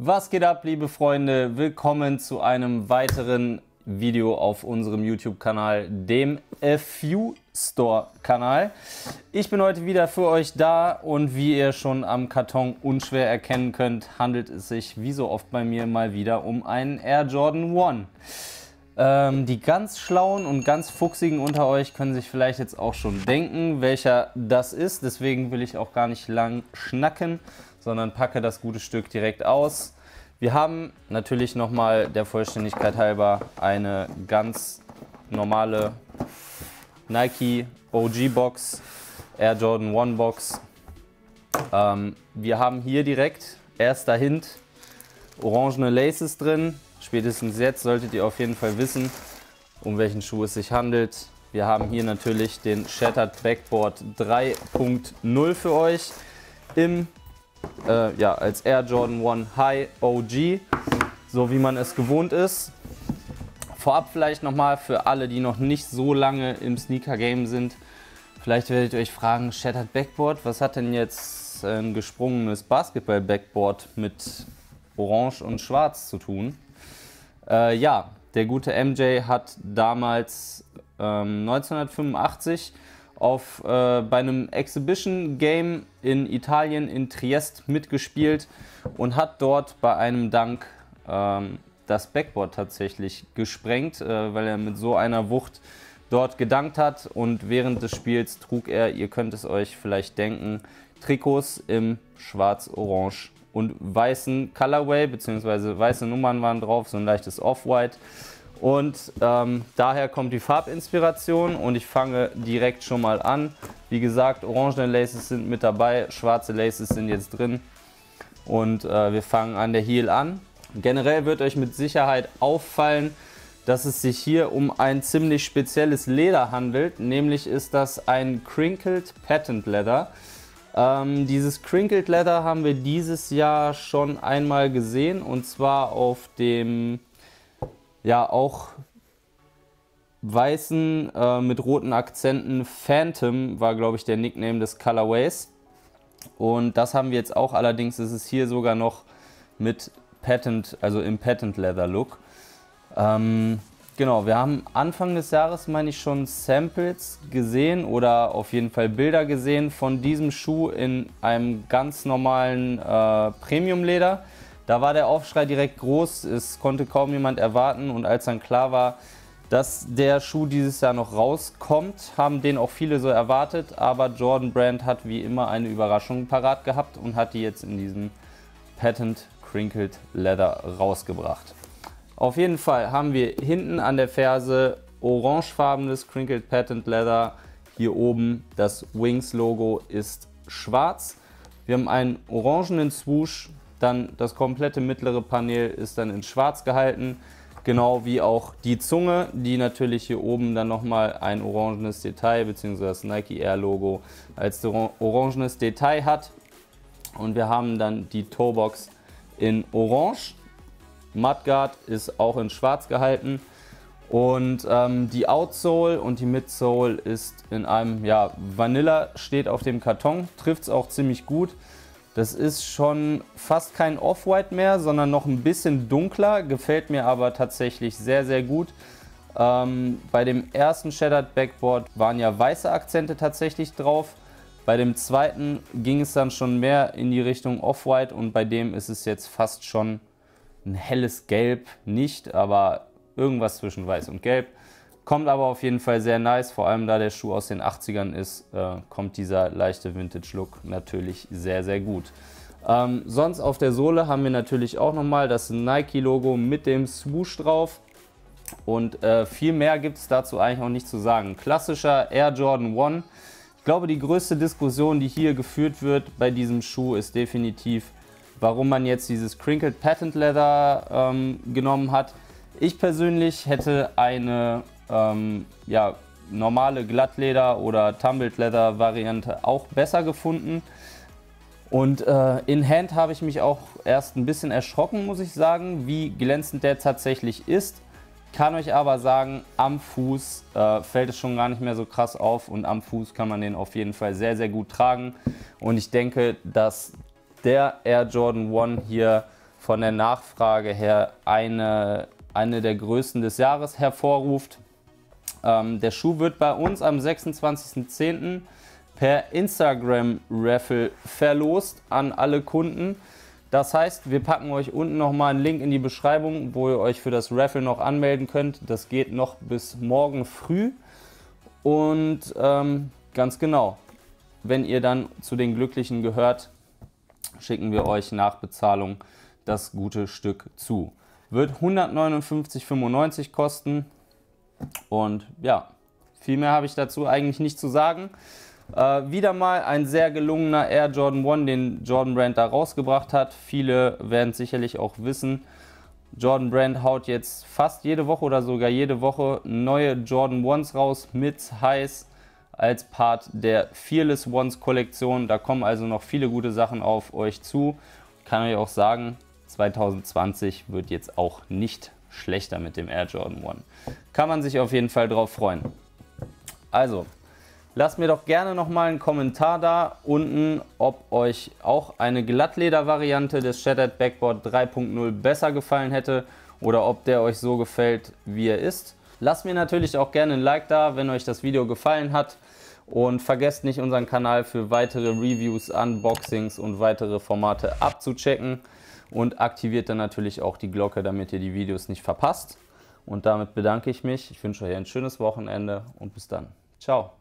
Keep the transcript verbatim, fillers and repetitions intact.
Was geht ab, liebe Freunde? Willkommen zu einem weiteren Video auf unserem YouTube-Kanal, dem F U Store-Kanal. Ich bin heute wieder für euch da und wie ihr schon am Karton unschwer erkennen könnt, handelt es sich wie so oft bei mir mal wieder um einen Air Jordan One. Ähm, die ganz Schlauen und ganz Fuchsigen unter euch können sich vielleicht jetzt auch schon denken, welcher das ist. Deswegen will ich auch gar nicht lang schnacken, sondern packe das gute Stück direkt aus. Wir haben natürlich nochmal der Vollständigkeit halber eine ganz normale Nike O G Box, Air Jordan One Box. Ähm, wir haben hier direkt, erster Hint, orangene Laces drin. Spätestens jetzt solltet ihr auf jeden Fall wissen, um welchen Schuh es sich handelt. Wir haben hier natürlich den Shattered Backboard drei Punkt null für euch im Äh, ja, als Air Jordan One High O G, so wie man es gewohnt ist. Vorab vielleicht nochmal für alle, die noch nicht so lange im Sneaker-Game sind. Vielleicht werdet ihr euch fragen, Shattered Backboard, was hat denn jetzt ein gesprungenes Basketball-Backboard mit Orange und Schwarz zu tun? Äh, ja, der gute M J hat damals ähm, neunzehnhundertfünfundachtzig auf, äh, bei einem Exhibition Game in Italien, in Triest, mitgespielt und hat dort bei einem Dunk ähm, das Backboard tatsächlich gesprengt, äh, weil er mit so einer Wucht dort gedankt hat. Und während des Spiels trug er, ihr könnt es euch vielleicht denken, Trikots im schwarz, orange und weißen Colorway, beziehungsweise weiße Nummern waren drauf, so ein leichtes Off-White. Und ähm, daher kommt die Farbinspiration und ich fange direkt schon mal an. Wie gesagt, orangene Laces sind mit dabei, schwarze Laces sind jetzt drin und äh, wir fangen an der Heel an. Generell wird euch mit Sicherheit auffallen, dass es sich hier um ein ziemlich spezielles Leder handelt, nämlich ist das ein Crinkled Patent Leather. Ähm, dieses Crinkled Leather haben wir dieses Jahr schon einmal gesehen und zwar auf dem ja auch weißen äh, mit roten Akzenten Phantom war, glaube ich, der Nickname des Colorways. Und das haben wir jetzt auch, allerdings ist es hier sogar noch mit Patent, also im Patent Leather Look. Ähm, genau, wir haben Anfang des Jahres, meine ich, schon Samples gesehen oder auf jeden Fall Bilder gesehen von diesem Schuh in einem ganz normalen äh, Premium Leder. Da war der Aufschrei direkt groß, es konnte kaum jemand erwarten und als dann klar war, dass der Schuh dieses Jahr noch rauskommt, haben den auch viele so erwartet, aber Jordan Brand hat wie immer eine Überraschung parat gehabt und hat die jetzt in diesem Patent Crinkled Leather rausgebracht. Auf jeden Fall haben wir hinten an der Ferse orangefarbenes Crinkled Patent Leather, hier oben das Wings Logo ist schwarz. Wir haben einen orangenen Swoosh. Dann das komplette mittlere Panel ist dann in schwarz gehalten, genau wie auch die Zunge, die natürlich hier oben dann nochmal ein orangenes Detail bzw. das Nike Air Logo als orangenes Detail hat. Und wir haben dann die Toebox in orange, Mudguard ist auch in schwarz gehalten und ähm, die Outsole und die Midsole ist in einem, ja, Vanilla steht auf dem Karton, trifft es auch ziemlich gut. Das ist schon fast kein Off-White mehr, sondern noch ein bisschen dunkler, gefällt mir aber tatsächlich sehr, sehr gut. Ähm, bei dem ersten Shattered Backboard waren ja weiße Akzente tatsächlich drauf. Bei dem zweiten ging es dann schon mehr in die Richtung Off-White und bei dem ist es jetzt fast schon ein helles Gelb, nicht, aber irgendwas zwischen Weiß und Gelb. Kommt aber auf jeden Fall sehr nice, vor allem da der Schuh aus den achtzigern ist, äh, kommt dieser leichte Vintage-Look natürlich sehr, sehr gut. Ähm, sonst auf der Sohle haben wir natürlich auch nochmal das Nike-Logo mit dem Swoosh drauf. Und äh, viel mehr gibt es dazu eigentlich auch nicht zu sagen. Klassischer Air Jordan One. Ich glaube, die größte Diskussion, die hier geführt wird bei diesem Schuh, ist definitiv, warum man jetzt dieses Crinkled Patent Leather ähm, genommen hat. Ich persönlich hätte eine Ähm, ja, normale Glattleder- oder Tumbled Leather Variante auch besser gefunden. Und äh, in Hand habe ich mich auch erst ein bisschen erschrocken, muss ich sagen, wie glänzend der tatsächlich ist. Kann euch aber sagen, am Fuß äh, fällt es schon gar nicht mehr so krass auf und am Fuß kann man den auf jeden Fall sehr, sehr gut tragen. Und ich denke, dass der Air Jordan One hier von der Nachfrage her eine, eine der größten des Jahres hervorruft. Ähm, der Schuh wird bei uns am sechsundzwanzigsten zehnten per Instagram-Raffle verlost an alle Kunden. Das heißt, wir packen euch unten nochmal einen Link in die Beschreibung, wo ihr euch für das Raffle noch anmelden könnt. Das geht noch bis morgen früh. Und ähm, ganz genau, wenn ihr dann zu den Glücklichen gehört, schicken wir euch nach Bezahlung das gute Stück zu. Wird hundertneunundfünfzig Euro fünfundneunzig kosten. Und ja, viel mehr habe ich dazu eigentlich nicht zu sagen. Äh, wieder mal ein sehr gelungener Air Jordan eins, den Jordan Brand da rausgebracht hat. Viele werden sicherlich auch wissen, Jordan Brand haut jetzt fast jede Woche oder sogar jede Woche neue Jordan eins raus mit Highs als Part der Fearless Ones Kollektion. Da kommen also noch viele gute Sachen auf euch zu. Ich kann euch auch sagen, zwanzig zwanzig wird jetzt auch nicht schlechter mit dem Air Jordan eins. Kann man sich auf jeden Fall drauf freuen. Also, lasst mir doch gerne noch mal einen Kommentar da unten, ob euch auch eine Glattleder-Variante des Shattered Backboard drei punkt null besser gefallen hätte oder ob der euch so gefällt, wie er ist. Lasst mir natürlich auch gerne ein Like da, wenn euch das Video gefallen hat. Und vergesst nicht, unseren Kanal für weitere Reviews, Unboxings und weitere Formate abzuchecken. Und aktiviert dann natürlich auch die Glocke, damit ihr die Videos nicht verpasst. Und damit bedanke ich mich. Ich wünsche euch ein schönes Wochenende und bis dann. Ciao.